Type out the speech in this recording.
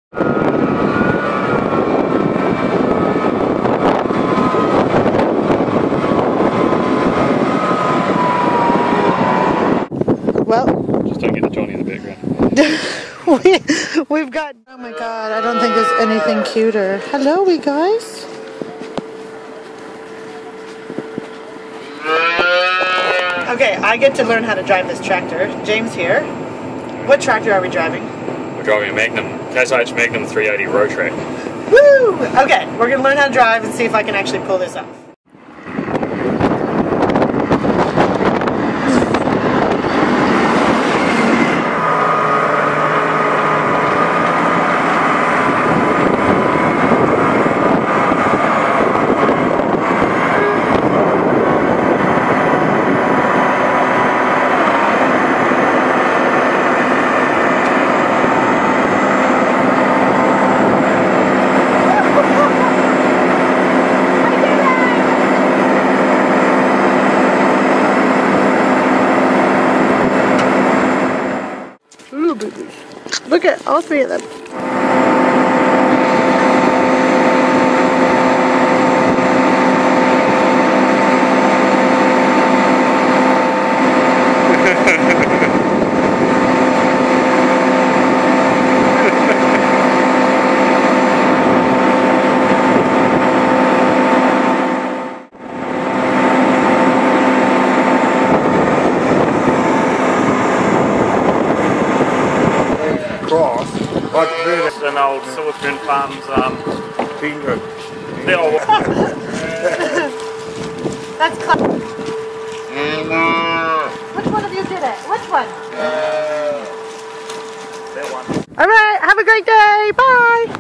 Well, just don't get the Johnny in the background. we've got, oh my god, I don't think there's anything cuter. Hello, we guys. Okay, I get to learn how to drive this tractor. James here. What tractor are we driving? We're driving a Magnum, Case IH Magnum 380 road track. Woo! Okay, we're gonna learn how to drive and see if I can actually pull this off. Ooh, baby. Look at all three of them. It's an old Silicon Farms finger. That's Which one of you did it? Which one? That one. Alright, have a great day. Bye.